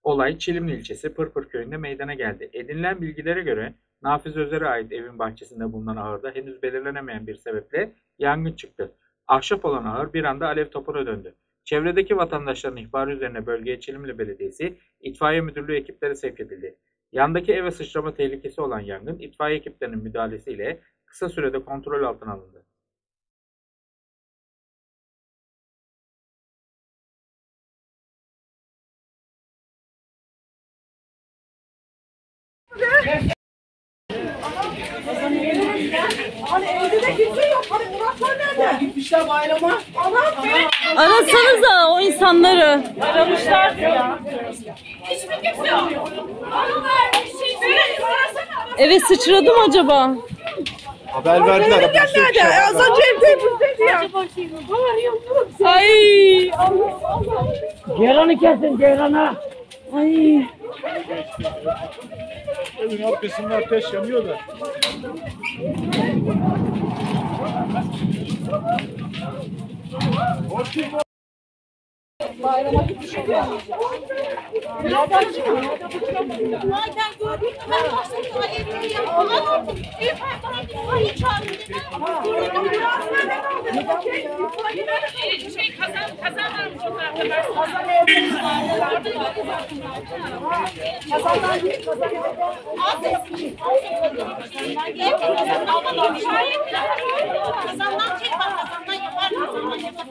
Olay Çilimli ilçesi Pırpır köyünde meydana geldi. Edinilen bilgilere göre Nafiz Özer'e ait evin bahçesinde bulunan ahırda henüz belirlenemeyen bir sebeple yangın çıktı. Ahşap olan ahır bir anda alev topuna döndü. Çevredeki vatandaşların ihbarı üzerine bölgeye Çilimli Belediyesi İtfaiye Müdürlüğü ekipleri sevk edildi. Yandaki eve sıçrama tehlikesi olan yangın itfaiye ekiplerinin müdahalesiyle kısa sürede kontrol altına alındı. Hani evde de kimse yok. Hani Muratlar nerede? Gitmişler bayrama. Arasanıza o insanları. Aramışlar ya. Hiçbir kimse yok. Eve sıçradı mı acaba? Haber verdiler. Nerede? Az önce evde buradaydı ya. Ay. Ceyranı kesin Ceyran'a. Ay. Evin arkasında ateş yanıyor da. Bayrama gitmiş oluyor. Nereden çıkıyor? Nereden gördün? Ben başladım alevleri ya. Olan oldu. Büyük hayvanlar itfaiye çağırdı. Kazan varmış o tarafta. Kazanlar değil, kazanlar. Kazandan çek var. Kazandan yapar. Kazandan yapar.